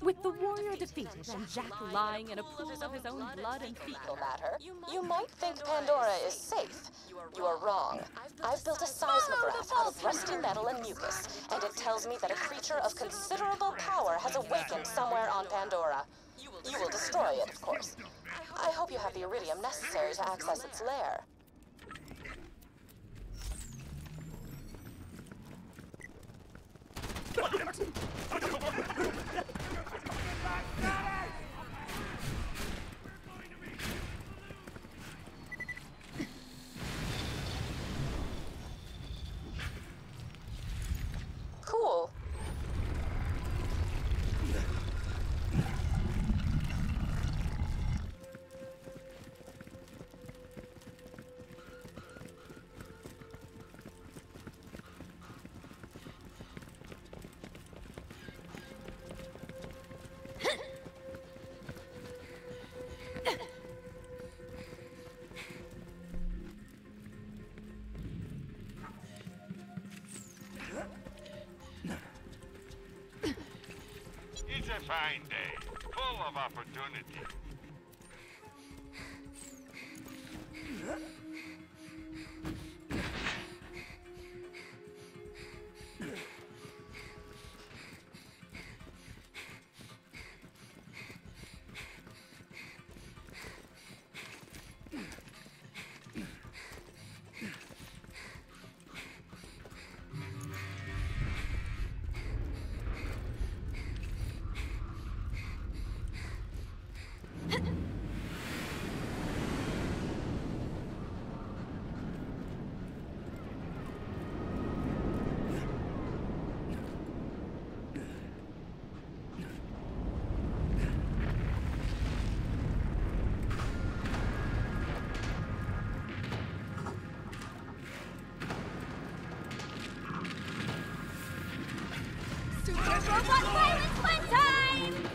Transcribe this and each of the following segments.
With the warrior defeated and Jack lying in a pool of his own blood and fecal matter, You might think Pandora is safe. You are wrong. I've built a seismograph out of rusty metal and mucus, and it tells me that a creature of considerable power has awakened somewhere on Pandora. You will destroy it, of course. I hope you have the iridium necessary to access its lair. Cool. It's a fine day, full of opportunity. Robot violence one time!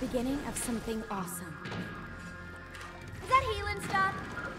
beginning of something awesome. Is that healing stuff?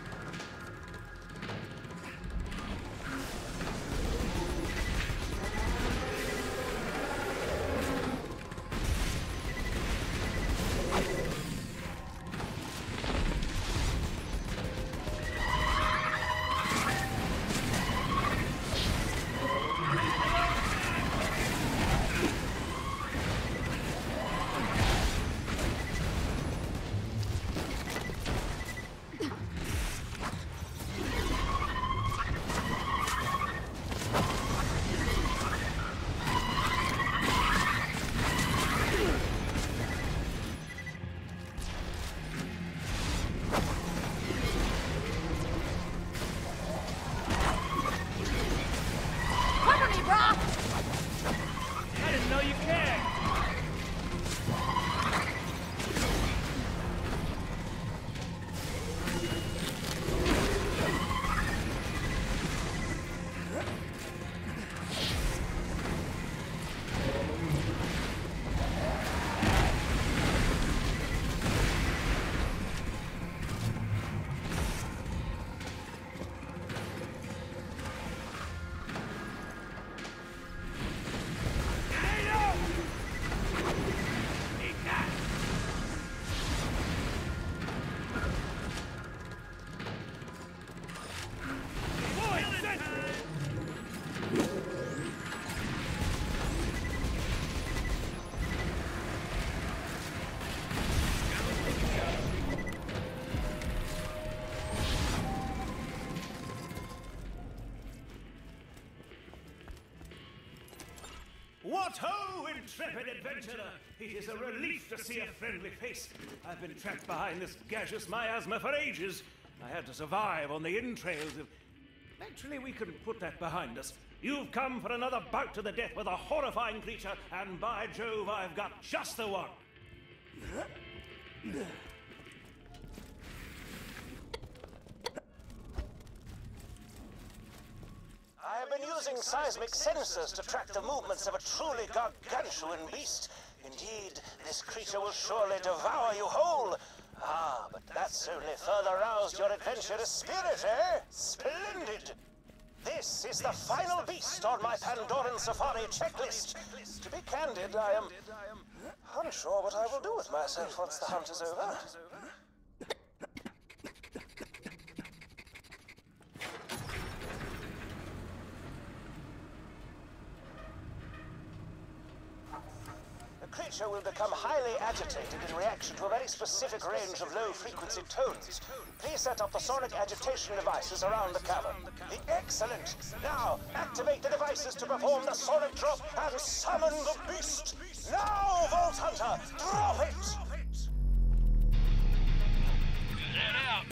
What ho, intrepid adventurer! It is a relief to see a friendly face. I've been trapped behind this gaseous miasma for ages. I had to survive on the entrails of... Actually, we can put that behind us. You've come for another bout to the death with a horrifying creature, and by Jove, I've got just the one. I have been using seismic sensors to track the movements of a truly gargantuan beast. Indeed, this creature will surely devour you whole. Ah, but that's only further roused your adventurous spirit, eh? Splendid! This is the final beast on my Pandoran Safari checklist. To be candid, I am unsure what I will do with myself once the hunt is over. The creature will become highly agitated in reaction to a very specific range of low-frequency tones. Please set up the sonic agitation devices around the cavern. Excellent! Now, activate the devices to perform the sonic drop and summon the beast! Now, Vault Hunter, drop it! Get out!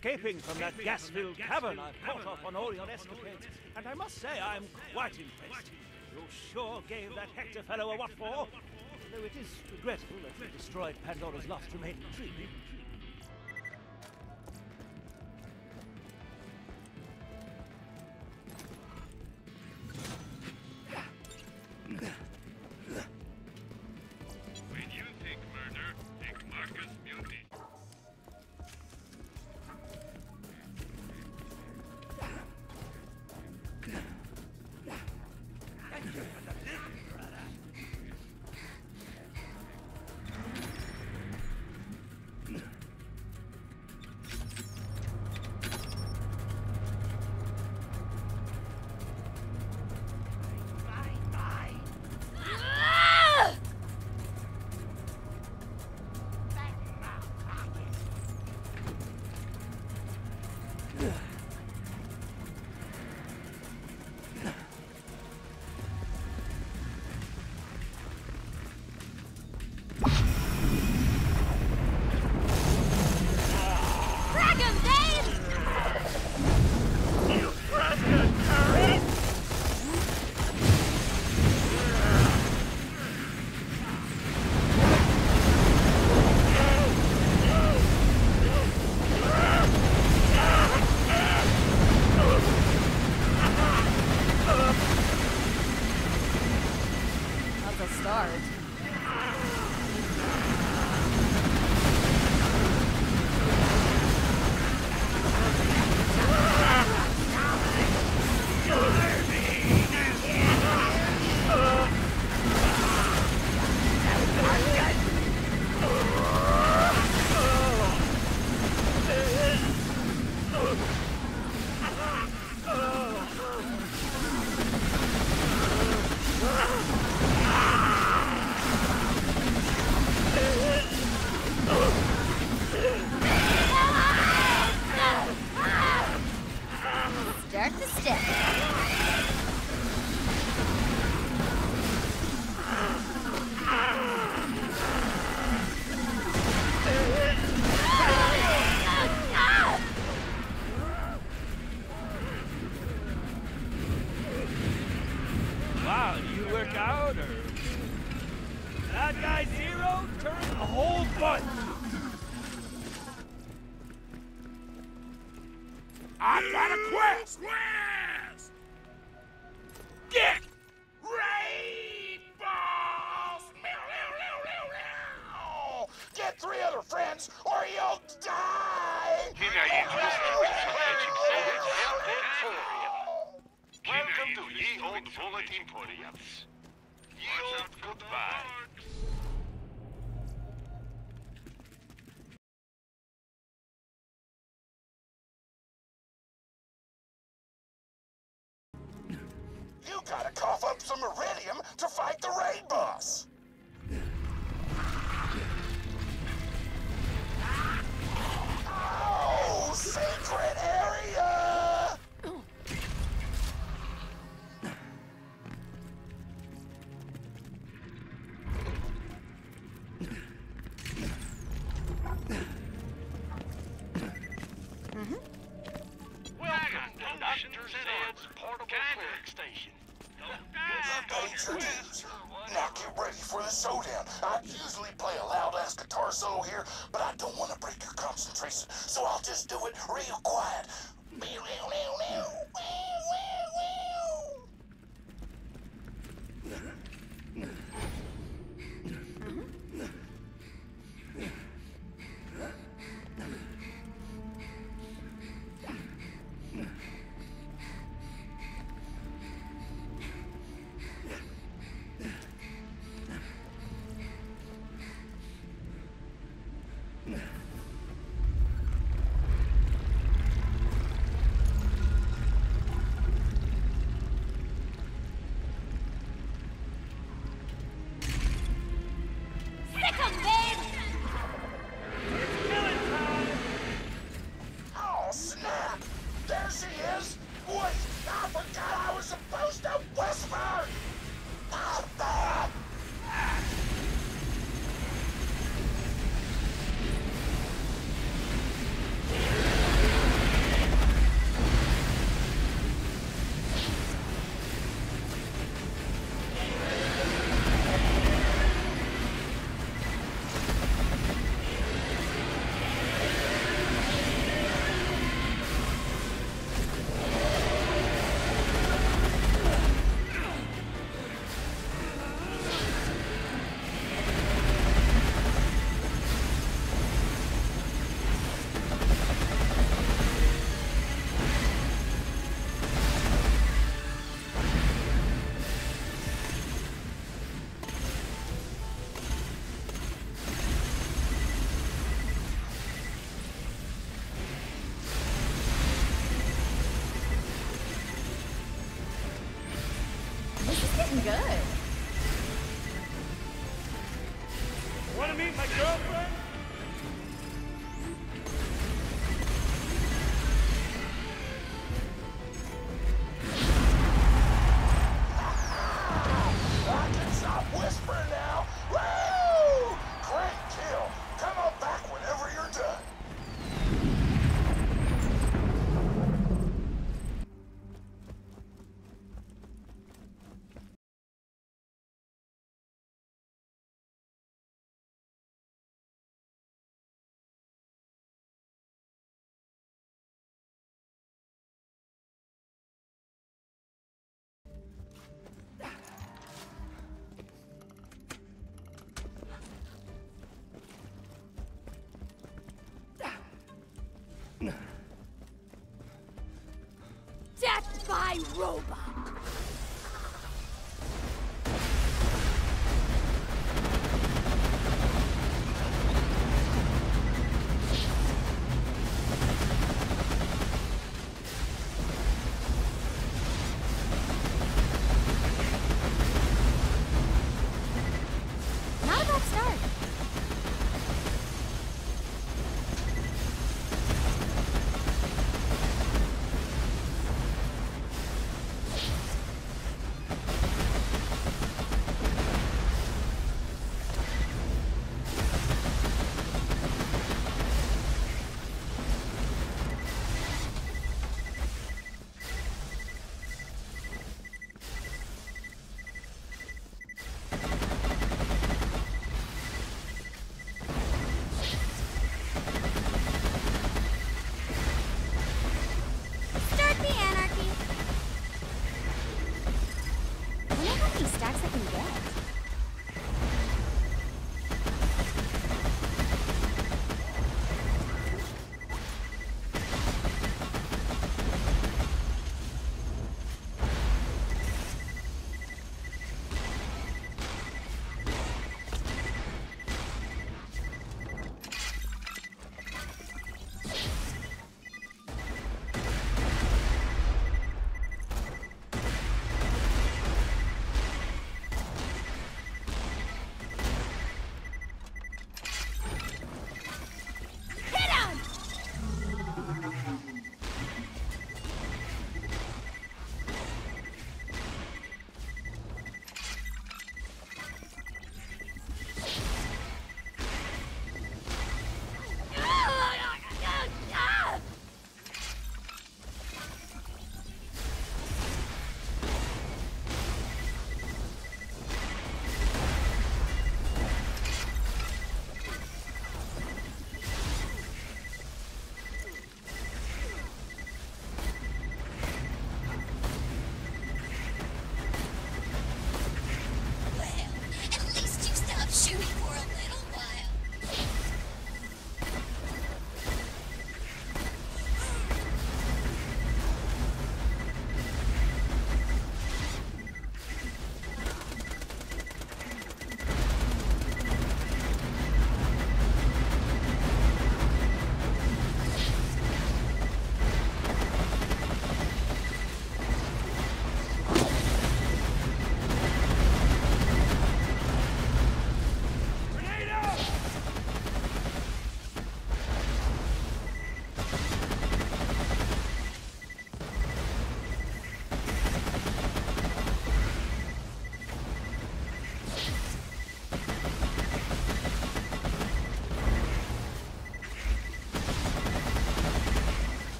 escaping from that gas-filled cavern, I've caught up on all your escapades, and I must say I'm quite impressed. You sure gave that Hector fellow a what for, though it is regrettable that you destroyed Pandora's last remaining tree. When you think murder, think Marcus Beauty. I've got a quest! Quest! Get rainbows! Get 3 other friends, or you'll die! Welcome to Ye Old Bullet Emporiums. Yield goodbye. You gotta cough up some iridium to fight the raid boss! Oh, secret area! Welcome to Dr. Zed's portable clearing station. Danger news. Now get ready for the showdown. I usually play a loud-ass guitar solo here, but I don't want to break your concentration, so I'll just do it real quiet. Oh, snap! There she is! Wait, I forgot I was supposed to whisper! Not bad! looking good. Want to meet my girlfriend? I can stop whispering now. Woo! Great kill. Come on back whenever you're done. Death by robot. Not a bad start.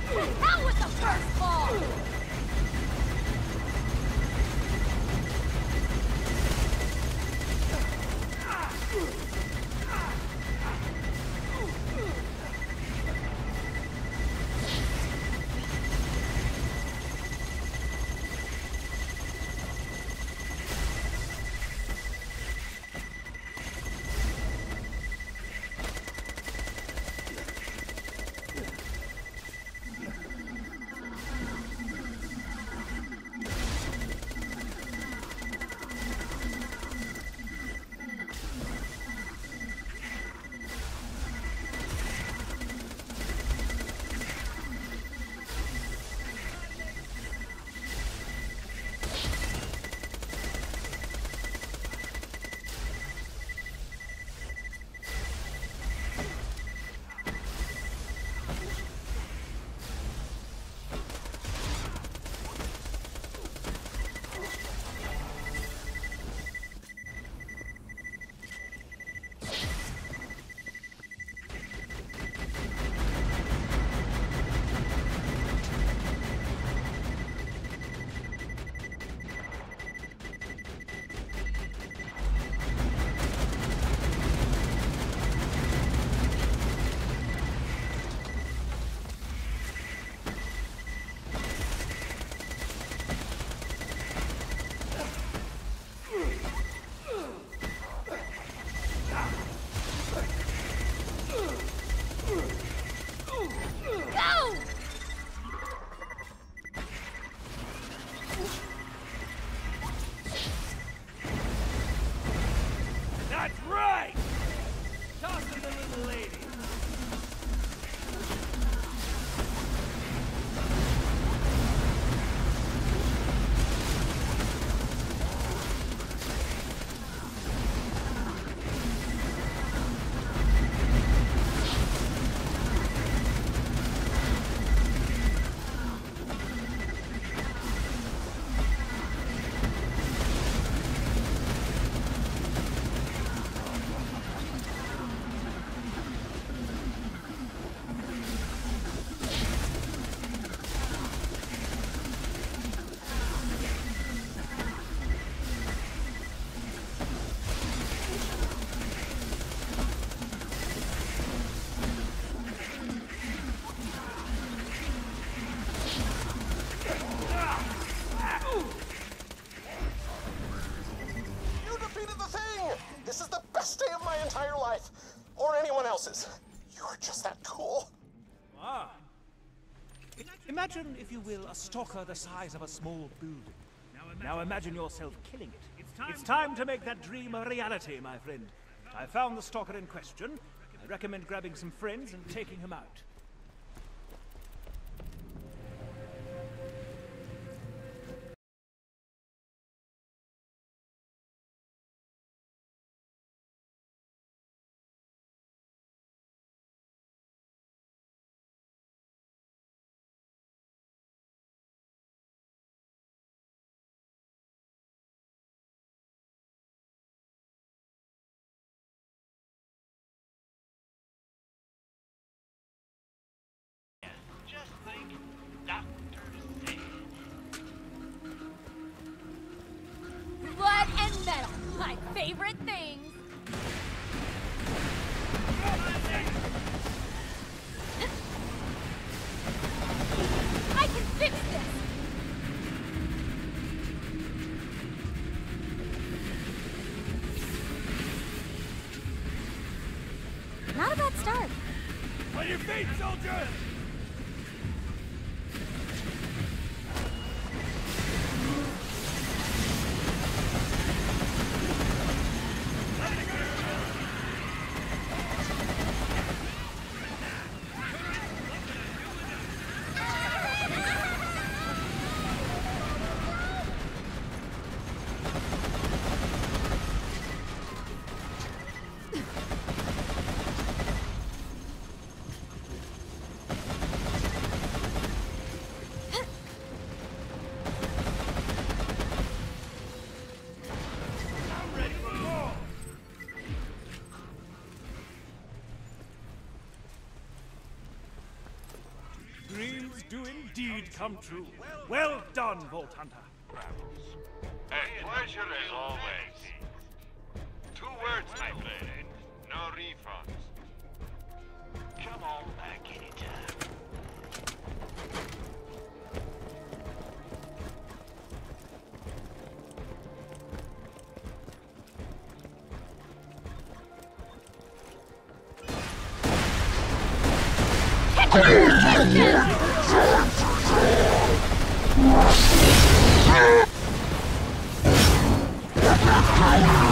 Hell with the first ball! You're just that cool. Ah. Imagine, if you will, a stalker the size of a small building. Now imagine yourself killing it. It's time to make that dream a reality, my friend. I found the stalker in question. I recommend grabbing some friends and taking him out. Just think, Dr. Z. Blood and metal, my favorite things. I can fix this. Not a bad start. On your feet, soldier! dreams do indeed come true. Well done, Vault Hunter. A pleasure as always. 2 words, my friend. No refunds. Come on back anytime. Attention!